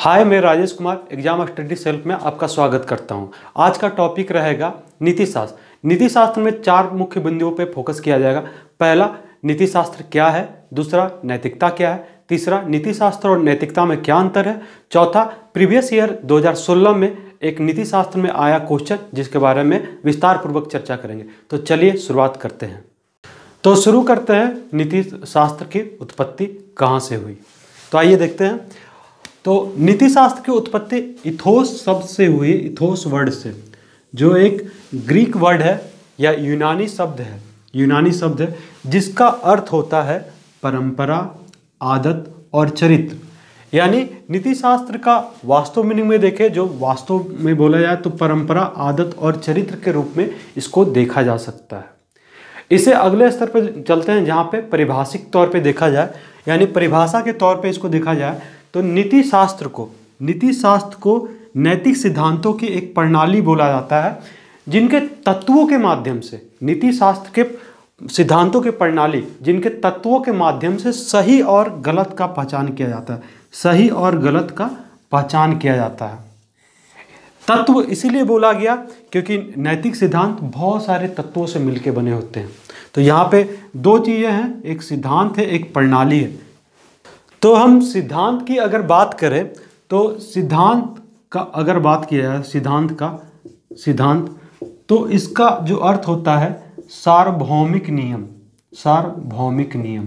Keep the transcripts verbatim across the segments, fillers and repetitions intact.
हाय, मैं Rajesh Kumar exam study self में आपका स्वागत करता हूं। आज का टॉपिक रहेगा नीति शास्त्र। नीति शास्त्र में चार मुख्य बिंदुओं पे फोकस किया जाएगा। पहला, नीति शास्त्र क्या है। दूसरा, नैतिकता क्या है। तीसरा, नीति शास्त्र और नैतिकता में क्या अंतर है। चौथा, प्रीवियस ईयर दो हज़ार सोलह में एक नीति शास्त्र में आया क्वेश्चन जिसके बारे में विस्तार पूर्वक चर्चा करेंगे। तो चलिए शुरुआत करते हैं। तो शुरू करते हैं, नीति शास्त्र की उत्पत्ति कहाँ से हुई। तो आइए देखते हैं। तो नीति शास्त्र की उत्पत्ति इथोस शब्द से हुई, इथोस वर्ड से, जो एक ग्रीक वर्ड है या यूनानी शब्द है यूनानी शब्द है जिसका अर्थ होता है परंपरा, आदत और चरित्र। यानी नीति शास्त्र का वास्तव मीनिंग में देखें, जो वास्तव में बोला जाए तो परंपरा, आदत और चरित्र के रूप में इसको देखा जा सकता है। इसे अगले स्तर पर चलते हैं जहाँ पे परिभाषिक तौर पे देखा जाए, यानी परिभाषा के तौर पे इसको देखा जाए तो नीति शास्त्र को नीति शास्त्र को नैतिक सिद्धांतों की एक प्रणाली बोला जाता है, जिनके तत्वों के माध्यम से नीति शास्त्र के सिद्धांतों की प्रणाली जिनके तत्वों के माध्यम से सही और गलत का पहचान किया जाता है सही और गलत का पहचान किया जाता है। तत्व इसीलिए बोला गया क्योंकि नैतिक सिद्धांत बहुत सारे तत्वों से मिलकर बने होते हैं। तो यहाँ पे दो चीज़ें हैं, एक सिद्धांत है, एक प्रणाली है। तो हम सिद्धांत की अगर बात करें तो सिद्धांत का अगर बात किया जाए सिद्धांत का सिद्धांत तो इसका जो अर्थ होता है सार्वभौमिक नियम सार्वभौमिक नियम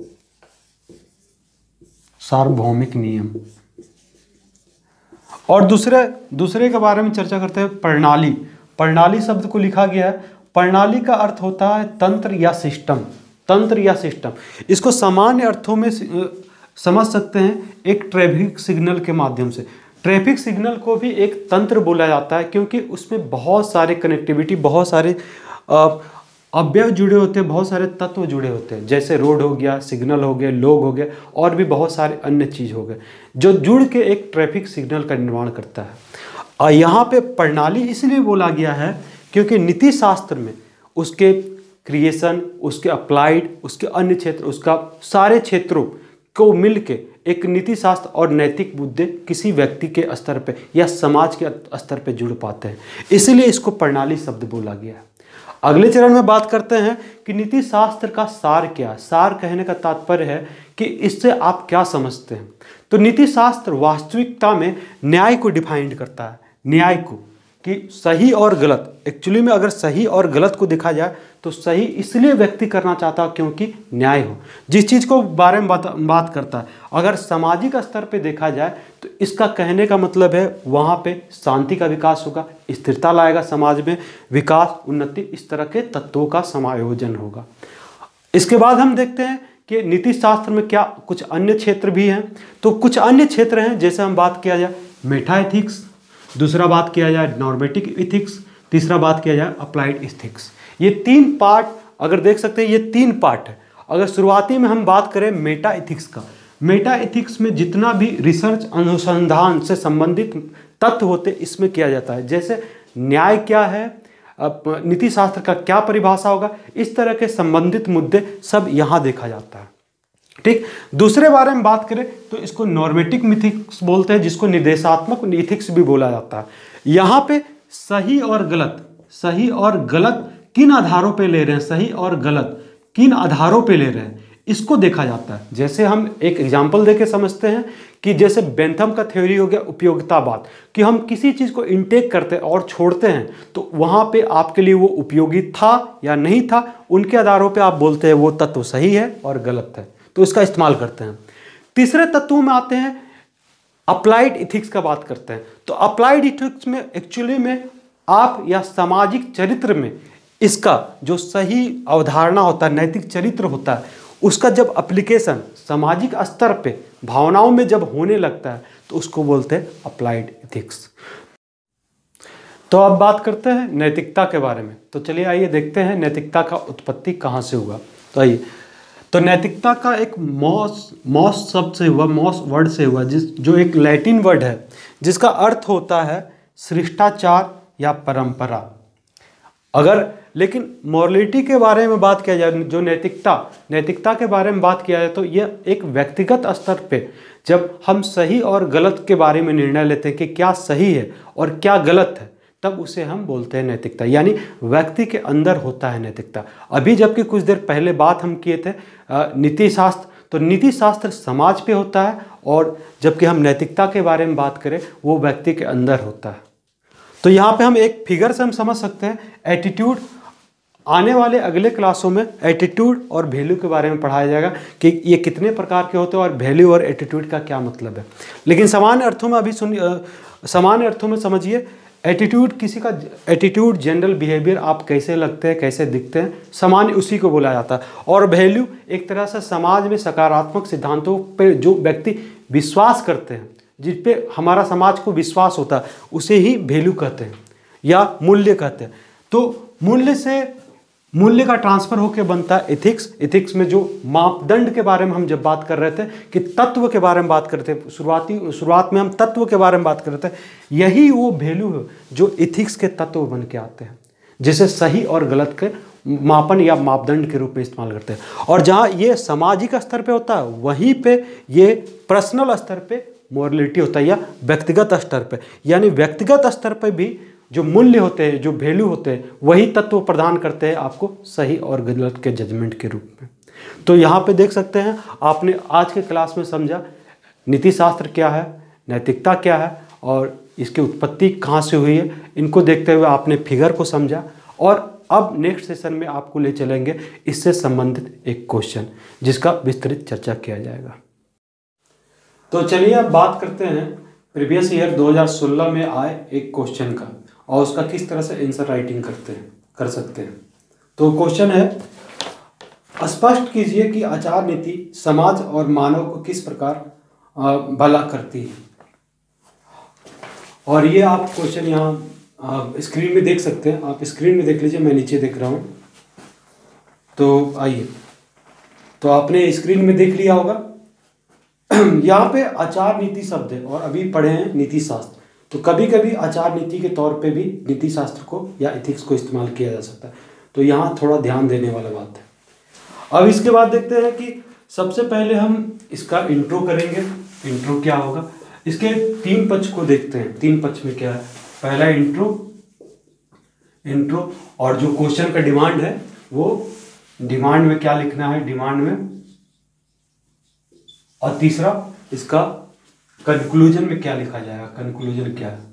सार्वभौमिक नियम और दूसरे दूसरे के बारे में चर्चा करते हैं प्रणाली। प्रणाली शब्द को लिखा गया है। प्रणाली का अर्थ होता है तंत्र या सिस्टम तंत्र या सिस्टम। इसको सामान्य अर्थों में समझ सकते हैं एक ट्रैफिक सिग्नल के माध्यम से। ट्रैफिक सिग्नल को भी एक तंत्र बोला जाता है क्योंकि उसमें बहुत सारे कनेक्टिविटी, बहुत सारे अवयव जुड़े होते हैं, बहुत सारे तत्व जुड़े होते हैं, जैसे रोड हो गया, सिग्नल हो गए, लोग हो गए और भी बहुत सारे अन्य चीज़ हो गए जो जुड़ के एक ट्रैफिक सिग्नल का निर्माण करता है। और यहाँ पे प्रणाली इसलिए बोला गया है क्योंकि नीति शास्त्र में उसके क्रिएशन, उसके अप्लाइड, उसके अन्य क्षेत्र, उसका सारे क्षेत्रों को मिलके एक नीति शास्त्र और नैतिक मुद्दे किसी व्यक्ति के स्तर पे या समाज के स्तर पे जुड़ पाते हैं, इसीलिए इसको प्रणाली शब्द बोला गया है। अगले चरण में बात करते हैं कि नीति शास्त्र का सार क्या है। सार कहने का तात्पर्य है कि इससे आप क्या समझते हैं। तो नीति शास्त्र वास्तविकता में न्याय को डिफाइंड करता है, न्याय को, कि सही और गलत। एक्चुअली में अगर सही और गलत को देखा जाए तो सही इसलिए व्यक्ति करना चाहता है क्योंकि न्याय हो, जिस चीज़ को बारे में बात बात करता है। अगर सामाजिक स्तर पे देखा जाए तो इसका कहने का मतलब है वहाँ पे शांति का विकास होगा, स्थिरता लाएगा समाज में, विकास, उन्नति, इस तरह के तत्वों का समायोजन होगा। इसके बाद हम देखते हैं कि नीति शास्त्र में क्या कुछ अन्य क्षेत्र भी हैं। तो कुछ अन्य क्षेत्र हैं, जैसे हम बात किया जाए मेटा एथिक्स, दूसरा बात किया जाए नॉर्मेटिक एथिक्स, तीसरा बात किया जाए अप्लाइड एथिक्स। ये तीन पार्ट अगर देख सकते हैं, ये तीन पार्ट है। अगर शुरुआती में हम बात करें मेटा एथिक्स का, मेटा एथिक्स में जितना भी रिसर्च, अनुसंधान से संबंधित तत्व होते इसमें किया जाता है, जैसे न्याय क्या है, नीति शास्त्र का क्या परिभाषा होगा, इस तरह के संबंधित मुद्दे सब यहाँ देखा जाता है। ठीक। दूसरे बारे में बात करें तो इसको नॉर्मेटिक एथिक्स बोलते हैं, जिसको निर्देशात्मक एथिक्स भी बोला जाता है। यहाँ पे सही और गलत सही और गलत किन आधारों पे ले रहे हैं सही और गलत किन आधारों पे ले रहे हैं इसको देखा जाता है। जैसे हम एक एग्जांपल देके समझते हैं कि जैसे बेंथम का थ्योरी हो गया उपयोगितावाद, कि हम किसी चीज़ को इनटेक करते हैं और छोड़ते हैं तो वहाँ पे आपके लिए वो उपयोगी था या नहीं था, उनके आधारों पे आप बोलते हैं वो तत्व सही है और गलत है, तो इसका इस्तेमाल करते हैं। तीसरे तत्वों में आते हैं अप्लाइड एथिक्स का बात करते हैं। तो अप्लाइड एथिक्स में एक्चुअली में आप या सामाजिक चरित्र में इसका जो सही अवधारणा होता है, नैतिक चरित्र होता है, उसका जब एप्लीकेशन सामाजिक स्तर पे भावनाओं में जब होने लगता है तो उसको बोलते हैं अप्लाइड एथिक्स। तो अब बात करते हैं नैतिकता के बारे में। तो चलिए आइए देखते हैं नैतिकता का उत्पत्ति कहाँ से हुआ। तो आइए, तो नैतिकता का एक मॉस मॉस शब्द से हुआ, मॉस वर्ड से हुआ, जिस जो एक लैटिन वर्ड है जिसका अर्थ होता है शिष्टाचार या परंपरा। अगर लेकिन मॉरलिटी के बारे में बात किया जाए, जो नैतिकता नैतिकता के बारे में बात किया जाए तो यह एक व्यक्तिगत स्तर पे जब हम सही और गलत के बारे में निर्णय लेते हैं कि क्या सही है और क्या गलत है, तब उसे हम बोलते हैं नैतिकता। यानी व्यक्ति के अंदर होता है नैतिकता। अभी जबकि कुछ देर पहले बात हम किए थे नीति शास्त्र, तो नीति शास्त्र समाज पे होता है, और जबकि हम नैतिकता के बारे में बात करें वो व्यक्ति के अंदर होता है। तो यहाँ पे हम एक फिगर से हम समझ सकते हैं एटीट्यूड। आने वाले अगले क्लासों में एटीट्यूड और वैल्यू के बारे में पढ़ाया जाएगा कि ये कितने प्रकार के होते हैं और वैल्यू और एटीट्यूड का क्या मतलब है। लेकिन सामान्य अर्थों में अभी सुन सामान्य अर्थों में समझिए, एटीट्यूड किसी का एटीट्यूड जनरल बिहेवियर, आप कैसे लगते हैं, कैसे दिखते हैं, सामान्य उसी को बोला जाता है। और वैल्यू एक तरह से समाज में सकारात्मक सिद्धांतों पे जो व्यक्ति विश्वास करते हैं, जिस पे हमारा समाज को विश्वास होता है, उसे ही वैल्यू कहते हैं या मूल्य कहते हैं। तो मूल्य से मूल्य का ट्रांसफर होकर बनता है एथिक्स। एथिक्स में जो मापदंड के बारे में हम जब बात कर रहे थे कि तत्व के बारे में बात करते थे, शुरुआती शुरुआत में हम तत्व के बारे में बात कर रहे थे, यही वो वैल्यू है जो एथिक्स के तत्व बन के आते हैं, जिसे सही और गलत के मापन या मापदंड के रूप में इस्तेमाल करते हैं। और जहाँ ये सामाजिक स्तर पे होता है, वहीं पे ये पर्सनल स्तर पे मोरलिटी होता है या व्यक्तिगत स्तर पे। यानी व्यक्तिगत स्तर पे भी जो मूल्य होते हैं, जो वैल्यू होते हैं, वही तत्व प्रदान करते हैं आपको सही और गलत के जजमेंट के रूप में। तो यहाँ पे देख सकते हैं, आपने आज के क्लास में समझा नीति शास्त्र क्या है, नैतिकता क्या है और इसकी उत्पत्ति कहाँ से हुई है। इनको देखते हुए आपने फिगर को समझा, और अब नेक्स्ट सेशन में आपको ले चलेंगे इससे संबंधित एक क्वेश्चन, जिसका विस्तृत चर्चा किया जाएगा। तो चलिए अब बात करते हैं प्रीवियस ईयर दो हज़ार सोलह में आए एक क्वेश्चन का, और उसका किस तरह से आंसर राइटिंग करते हैं कर सकते हैं। तो क्वेश्चन है, स्पष्ट कीजिए कि आचार नीति समाज और मानव को किस प्रकार भला करती है। और ये आप क्वेश्चन यहाँ स्क्रीन में देख सकते हैं, आप स्क्रीन में देख लीजिए, मैं नीचे देख रहा हूँ। तो आइए, तो आपने स्क्रीन में देख लिया होगा, यहाँ पे आचार नीति शब्द है, और अभी पढ़े हैं नीति शास्त्र। तो कभी कभी आचार नीति के तौर पे भी नीति शास्त्र को या एथिक्स को इस्तेमाल किया जा सकता है। तो यहाँ थोड़ा ध्यान देने वाला बात है। अब इसके बाद देखते हैं कि सबसे पहले हम इसका इंट्रो करेंगे। इंट्रो क्या होगा, इसके तीन पक्ष को देखते हैं। तीन पक्ष में क्या है, पहला इंट्रो इंट्रो और जो क्वेश्चन का डिमांड है, वो डिमांड में क्या लिखना है, डिमांड में, और तीसरा इसका कंक्लूजन में क्या लिखा जाएगा, कंक्लूजन क्या है।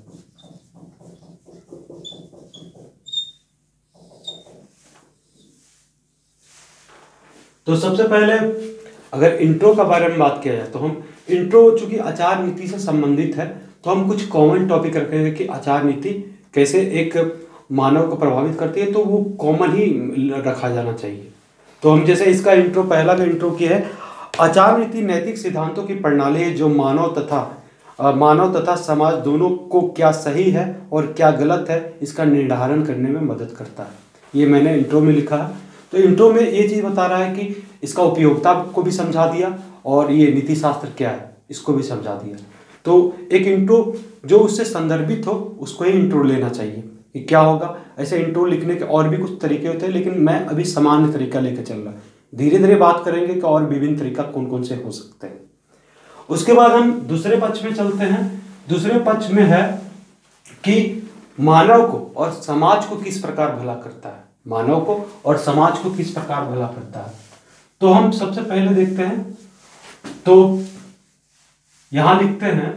तो सबसे पहले अगर इंट्रो का बारे में बात किया जाए, तो हम इंट्रो चूंकि आचार नीति से संबंधित है, तो हम कुछ कॉमन टॉपिक रखेंगे कि आचार नीति कैसे एक मानव को प्रभावित करती है, तो वो कॉमन ही रखा जाना चाहिए। तो हम जैसे इसका इंट्रो, पहला का इंट्रो किया है, आचार नीति नैतिक सिद्धांतों की प्रणाली है जो मानव तथा मानव तथा समाज दोनों को क्या सही है और क्या गलत है इसका निर्धारण करने में मदद करता है। ये मैंने इंट्रो में लिखा है। तो इंट्रो में ये चीज़ बता रहा है कि इसका उपयोगिता को भी समझा दिया, और ये नीति शास्त्र क्या है इसको भी समझा दिया। तो एक इंट्रो जो उससे संदर्भित हो, उसको ही इंट्रो लेना चाहिए कि क्या होगा। ऐसे इंट्रो लिखने के और भी कुछ तरीके होते हैं, लेकिन मैं अभी सामान्य तरीका लेकर चल रहा। धीरे धीरे बात करेंगे कि और विभिन्न तरीका कौन कौन से हो सकते हैं। उसके बाद हम दूसरे पक्ष में चलते हैं। दूसरे पक्ष में है कि मानव को और समाज को किस प्रकार भला करता है, मानव को और समाज को किस प्रकार भला करता है। तो हम सबसे पहले देखते हैं, तो यहां लिखते हैं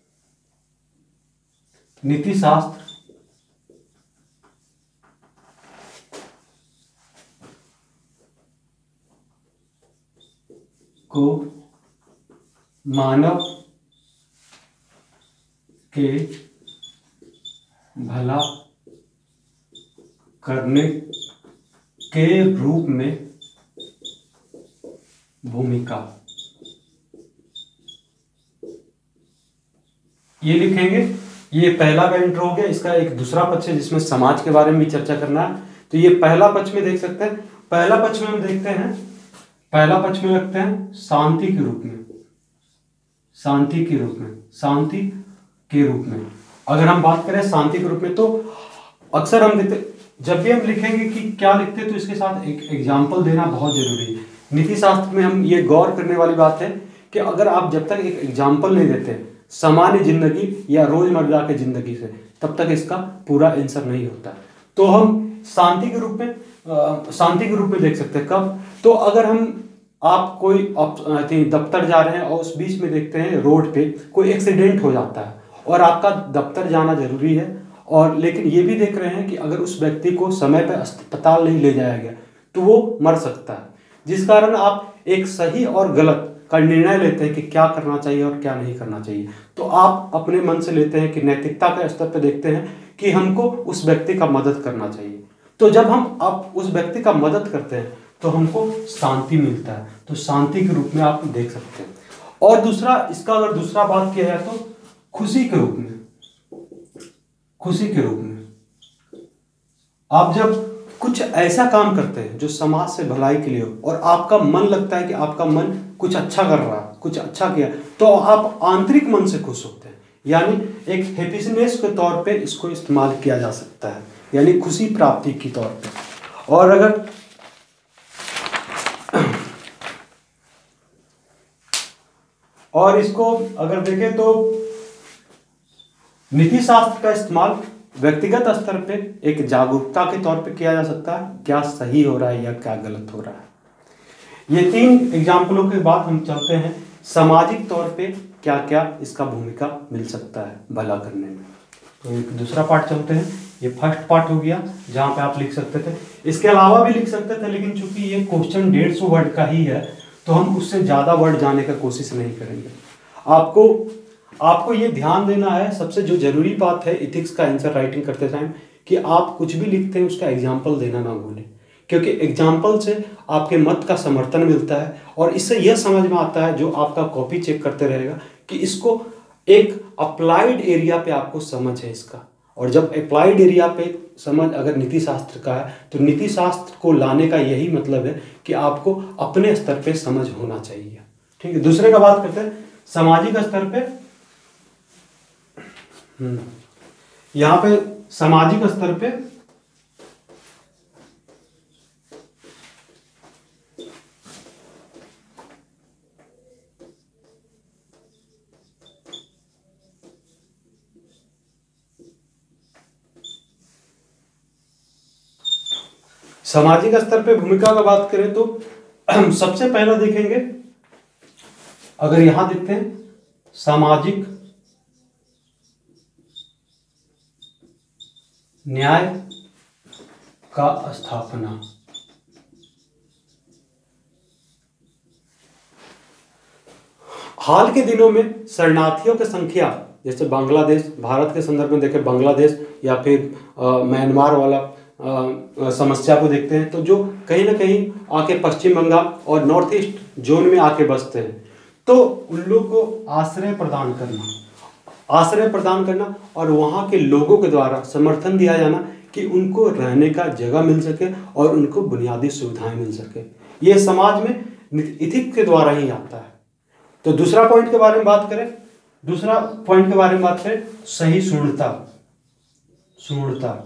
नीति शास्त्र को मानव के भला करने के रूप में भूमिका, ये लिखेंगे। ये पहला का इंट्रो हो गया। इसका एक दूसरा पक्ष है जिसमें समाज के बारे में भी चर्चा करना है। तो ये पहला पक्ष में देख सकते हैं। पहला पक्ष में हम देखते हैं, पहला पक्ष में रखते हैं शांति के रूप में, शांति के रूप में, शांति के रूप में। अगर हम बात करें शांति के रूप में, तो अक्सर हम देखते, जब भी हम लिखेंगे कि क्या लिखते हैं, तो इसके साथ एक एग्जाम्पल देना बहुत जरूरी है। नीति शास्त्र में हम ये गौर करने वाली बात है कि अगर आप जब तक एक एग्जाम्पल नहीं देते सामान्य जिंदगी या रोजमर्रा की जिंदगी से, तब तक इसका पूरा आंसर नहीं होता। तो हम शांति के रूप में शांति के रूप में देख सकते हैं कब, तो अगर हम आप कोई दफ्तर जा रहे हैं और उस बीच में देखते हैं रोड पे कोई एक्सीडेंट हो जाता है और आपका दफ्तर जाना जरूरी है, और लेकिन ये भी देख रहे हैं कि अगर उस व्यक्ति को समय पर अस्पताल नहीं ले जाया गया तो वो मर सकता है, जिस कारण आप एक सही और गलत का निर्णय लेते हैं कि क्या करना चाहिए और क्या नहीं करना चाहिए। तो आप अपने मन से लेते हैं कि नैतिकता के स्तर पर देखते हैं कि हमको उस व्यक्ति का मदद करना चाहिए। तो जब हम आप उस व्यक्ति का मदद करते हैं तो हमको शांति मिलता है, तो शांति के रूप में आप देख सकते हैं। और दूसरा, इसका अगर दूसरा बात किया जाए तो खुशी के रूप में, खुशी के रूप में आप जब कुछ ऐसा काम करते हैं जो समाज से भलाई के लिए हो और आपका मन लगता है कि आपका मन कुछ अच्छा कर रहा है, कुछ अच्छा किया, तो आप आंतरिक मन से खुश होते हैं। यानी एक हैप्पीनेस के तौर पे इसको इस्तेमाल किया जा सकता है, यानी खुशी प्राप्ति के तौर पे। और अगर और इसको अगर देखें तो नीति शास्त्र का इस्तेमाल व्यक्तिगत स्तर पे एक जागरूकता के तौर पे किया जा सकता है, क्या सही हो रहा है या क्या गलत हो रहा है। ये तीन एग्जाम्पलों के बाद हम चलते हैं सामाजिक तौर पे क्या क्या इसका भूमिका मिल सकता है भला करने में। तो एक दूसरा पार्ट चलते हैं। ये फर्स्ट पार्ट हो गया जहाँ पे आप लिख सकते थे, इसके अलावा भी लिख सकते थे, लेकिन चूंकि ये क्वेश्चन डेढ़ सौ वर्ड का ही है तो हम उससे ज़्यादा वर्ड जाने का कोशिश नहीं करेंगे। आपको आपको ये ध्यान देना है, सबसे जो जरूरी बात है इथिक्स का आंसर राइटिंग करते टाइम, कि आप कुछ भी लिखते हैं उसका एग्जाम्पल देना ना भूलें, क्योंकि एग्जाम्पल से आपके मत का समर्थन मिलता है और इससे यह समझ में आता है जो आपका कॉपी चेक करते रहेगा कि इसको एक अप्लाइड एरिया पे आपको समझ है इसका। और जब अप्लाइड एरिया पे समझ अगर नीति शास्त्र का है तो नीति शास्त्र को लाने का यही मतलब है कि आपको अपने स्तर पे समझ होना चाहिए। ठीक है, दूसरे का बात करते हैं सामाजिक स्तर पे। हम्म यहाँ पे सामाजिक स्तर पे सामाजिक स्तर पे भूमिका का बात करें तो सबसे पहला देखेंगे, अगर यहां देखते हैं सामाजिक न्याय का स्थापना। हाल के दिनों में शरणार्थियों की संख्या, जैसे बांग्लादेश, भारत के संदर्भ में देखें बांग्लादेश या फिर म्यांमार वाला आ, समस्या को देखते हैं, तो जो कहीं ना कहीं आके पश्चिम बंगाल और नॉर्थ ईस्ट जोन में आके बसते हैं, तो उन लोगों को आश्रय प्रदान करना आश्रय प्रदान करना और वहाँ के लोगों के द्वारा समर्थन दिया जाना कि उनको रहने का जगह मिल सके और उनको बुनियादी सुविधाएं मिल सके, ये समाज में इथिक्स के द्वारा ही आता है। तो दूसरा पॉइंट के बारे में बात करें दूसरा पॉइंट के बारे में बात करें सहिष्णुता सुणता।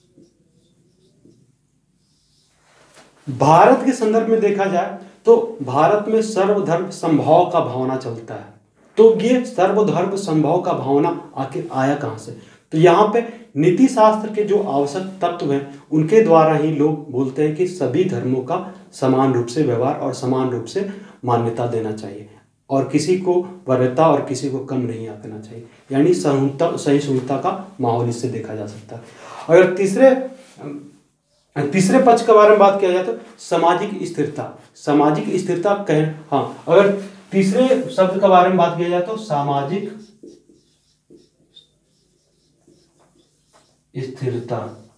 भारत के संदर्भ में देखा जाए तो भारत में सर्वधर्म संभाव का भावना चलता है। तो ये सर्वधर्म संभाव का भावना आखिर आया कहां से? तो यहाँ पे नीति शास्त्र के जो आवश्यक तत्व हैं उनके द्वारा ही लोग बोलते हैं कि सभी धर्मों का समान रूप से व्यवहार और समान रूप से मान्यता देना चाहिए और किसी को वरीयता और किसी को कम नहीं आंकना चाहिए, यानी सहिष्णुता सहिष्णुता का माहौल इससे देखा जा सकता है। अगर तीसरे तीसरे पक्ष के बारे में बात किया जाए तो सामाजिक स्थिरता सामाजिक स्थिरता कहें हाँ अगर तीसरे शब्द के बारे में बात किया जाए तो सामाजिक स्थिरता।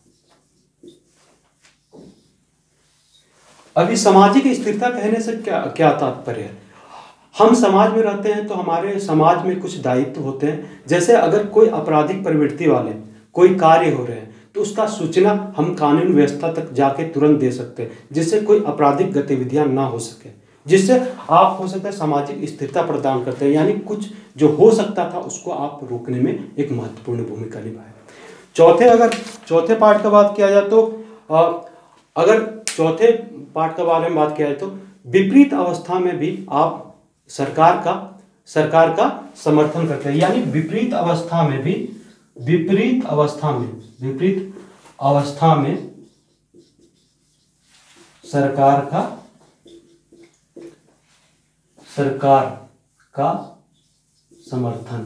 अभी सामाजिक स्थिरता कहने से क्या क्या तात्पर्य है? हम समाज में रहते हैं तो हमारे समाज में कुछ दायित्व होते हैं, जैसे अगर कोई आपराधिक प्रवृत्ति वाले कोई कार्य हो रहे हैं तो उसका सूचना हम कानून व्यवस्था तक जाके तुरंत दे सकते हैं, जिससे कोई आपराधिक गतिविधियां ना हो सके, जिससे आप हो सकता है सामाजिक स्थिरता प्रदान करते हैं, यानी कुछ जो हो सकता था उसको आप रोकने में एक महत्वपूर्ण भूमिका निभाए। चौथे अगर चौथे पार्ट का बात किया जाए तो आ, अगर चौथे पार्ट के बारे में बात किया जाए तो विपरीत अवस्था में भी आप सरकार का सरकार का समर्थन करते हैं। यानी विपरीत अवस्था में भी विपरीत अवस्था में विपरीत अवस्था में सरकार का सरकार का समर्थन।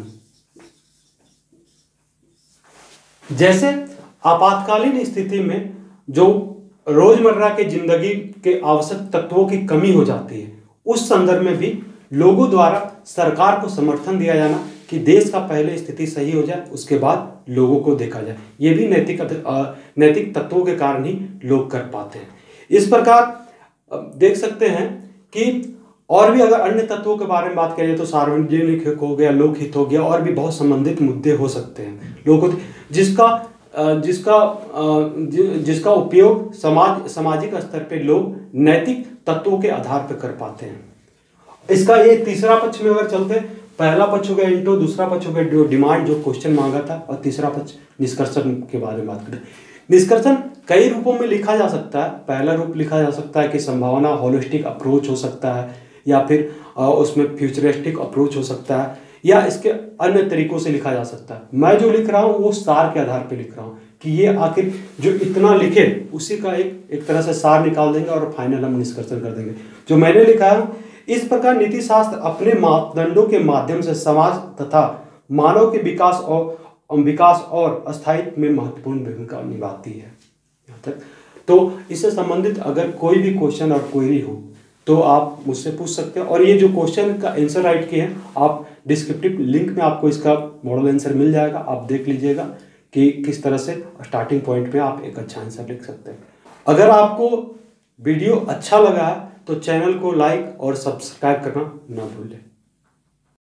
जैसे आपातकालीन स्थिति में जो रोजमर्रा के जिंदगी के आवश्यक तत्वों की कमी हो जाती है, उस संदर्भ में भी लोगों द्वारा सरकार को समर्थन दिया जाना कि देश का पहले स्थिति सही हो जाए, उसके बाद लोगों को देखा जाए। ये भी नैतिक नैतिक तत्वों के कारण ही लोग कर पाते हैं। इस प्रकार देख सकते हैं कि और भी अगर अन्य तत्वों के बारे में बात करें तो सार्वजनिक हित हो गया, लोकहित हो गया, और भी बहुत संबंधित मुद्दे हो सकते हैं लोगों जिसका जिसका जिसका उपयोग समाज सामाजिक स्तर पे लोग नैतिक तत्वों के आधार पर कर पाते हैं। इसका ये तीसरा पक्ष में अगर चलते, पहला पक्ष हो गया इंटो, दूसरा पक्ष हो गया जो डिमांड, जो क्वेश्चन मांगा था, और तीसरा पक्ष निष्कर्षण के बारे में बात करें। निष्कर्षण कई रूपों में लिखा जा सकता है। पहला रूप लिखा जा सकता है कि संभावना, होलिस्टिक अप्रोच हो सकता है, या फिर उसमें फ्यूचरिस्टिक अप्रोच हो सकता है, या इसके अन्य तरीकों से लिखा जा सकता है। मैं जो लिख रहा हूँ वो सार के आधार पर लिख रहा हूँ कि ये आखिर जो इतना लिखे उसी का एक एक तरह से सार निकाल देंगे और फाइनल हम निष्कर्षण कर देंगे। जो मैंने लिखा है, इस प्रकार नीति शास्त्र अपने मापदंडों के माध्यम से समाज तथा मानव के विकास और विकास और स्थायित्व में महत्वपूर्ण भूमिका निभाती है। यहाँ तक तो इससे संबंधित अगर कोई भी क्वेश्चन और क्वेरी हो तो आप मुझसे पूछ सकते हैं। और ये जो क्वेश्चन का आंसर राइट किए हैं, आप डिस्क्रिप्टिव लिंक में आपको इसका मॉडल आंसर मिल जाएगा। आप देख लीजिएगा कि किस तरह से स्टार्टिंग पॉइंट में आप एक अच्छा आंसर लिख सकते हैं। अगर आपको वीडियो अच्छा लगा है तो चैनल को लाइक और सब्सक्राइब करना ना भूलें।